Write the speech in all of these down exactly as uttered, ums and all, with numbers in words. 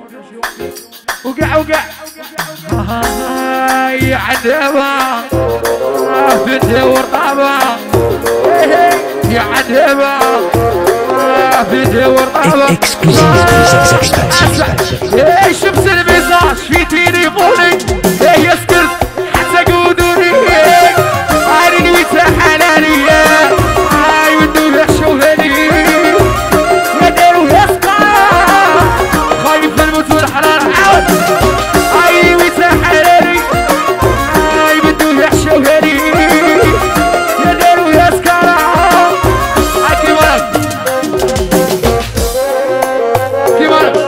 وقع وقع هاي عدبة فتح ورطابة يا عدبة فتح ورطابة ايه شمس الميزاج في تليفوني ايه يسكر حتى قدوري هاي نويتها حلالية هاي ودو يحشوهني يديرو يسكر خايف الموت والحرارة عاود هاي نويتها حلالي هاي بدو يحشوهني يديرو يسكر هاي كيمارك كيمارك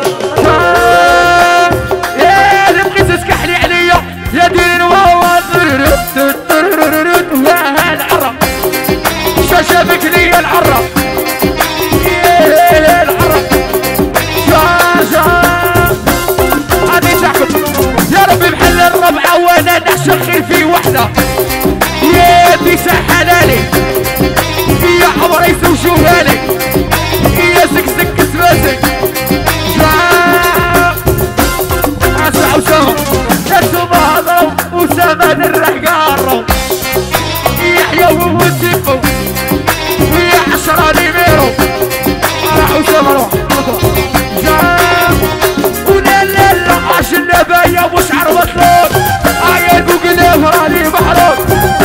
يا نبغي تسكحلي عليا يا دين وهو يا العرب شاشبك لي العرب يا العرب شاشا هذه تحكم يا ربي محل الربعة وانا نعشق في وحدة يا بيسا حلالي يا عمري سوشوها لي يا سكسك سماسك عسى وسام يا سما هضروا وسمان الرحقارو يحيى وموسيقو ويا عشرة نيميرو راحوا سمروا جاب ولا لا لا عاش النبايا مش عربت لون عيال بوقنا فراني محروق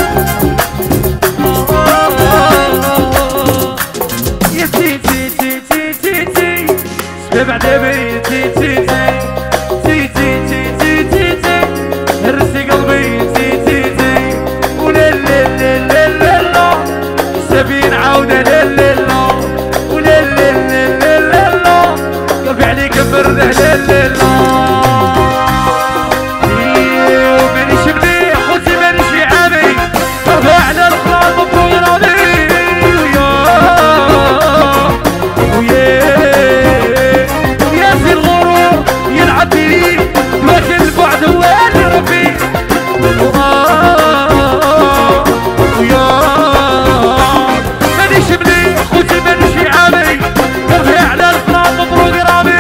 يا تي تي تي تي تي تي سبع دبي تي تي تي تي تي تي تي تي تي هرسي قلبي تي تي تي ولا لا لا لا لا لا سبين عودة لا لا لا ولا لا لا لا لا لا قلبي عليك برده لا لا لا ومانيش مليح خوتي مانيش عامي رفع على الخلاط بروغرامي ويا في الغرور يلعب بي لكن البعد هو اللي ربي ويا مانيش مليح خوتي مانيش عامي رفع على الخلاط بروغرامي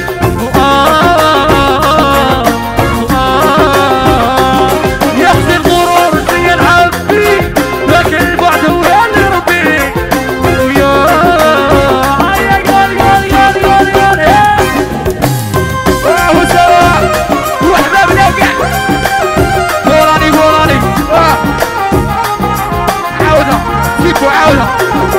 يخزي الغرور يلعب بي لكن البعد هو اللي ربي ويا يا قال قال قال قال قال وهو سوا واحنا بنقع فوراني فوراني عاودها فيكو عاودها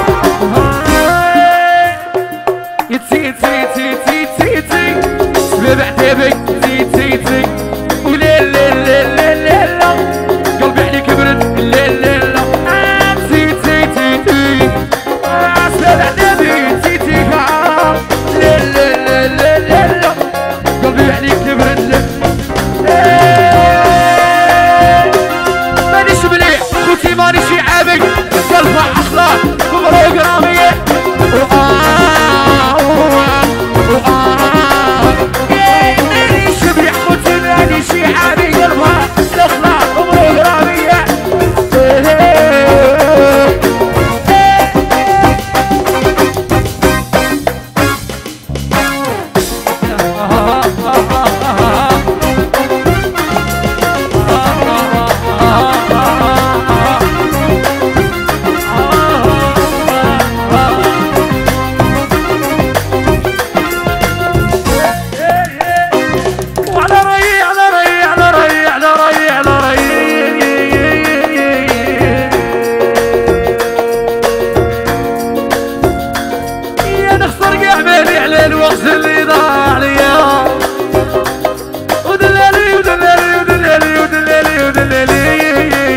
يتي تي تي تي تي تي سبب عتابك تي تي تي ولا لا لا لا لا لا قلبي عليك برد لا لا لا تي تي تي تي سبب عتابك تي تي لا لا لا لا لا لا قلبي عليك برد مانيش مليح خوتي مانيش عابك قلبها اخلاق بروغرامية مانيش مليح خوتي مانيش عابك قلبها الاخلاق بروغرامية وعلى ري على ري على ري على ري على ري يا نخسر قعبالي على الوقت اللي ضاع ليا ودلالي ودلالي ودلالي ودلالي ودلالي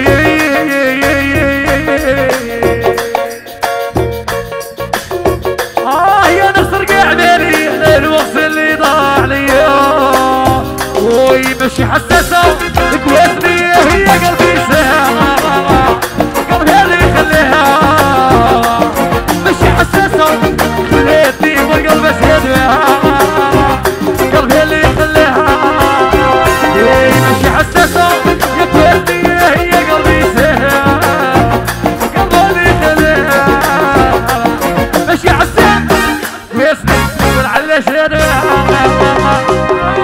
آه يا نخسر قعبالي على الوقت اللي ضاع ليا وي ماشي حساسة قوتني هي قلبي ساعة قلبي اللي يخليها ماشي حساسة خليتني والقلب سيدها قلبي اللي يخليها ماشي حساسة قوتني هي قلبي ساعة قلبي اللي يخليها ماشي حساسة قوتني والعلة سيدها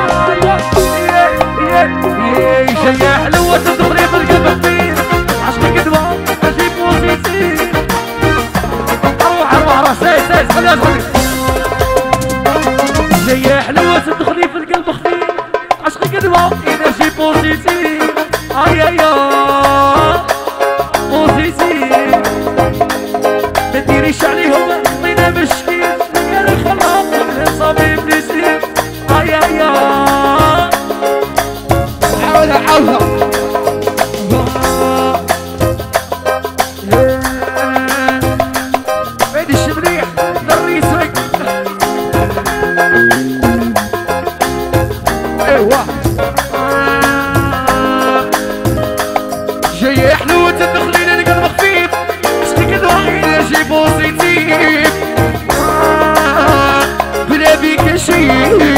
خلاص خلاص خلاص. جاية حلوة تدخلي في القلب خفيف، عشقك دوا انرجي بوزيتيف. اي اي بوزيتيف، ما ديريش عليهم طينا مشكين، كان الخلاط من صبي بليسيف. اي اي عاودها عاودها بعيد الشمريح دريسك. ايوا جاية حلوة تدخلين القلب خفيف، عشقك دواعي انرجي بوزيتيف. بلا بيك شيء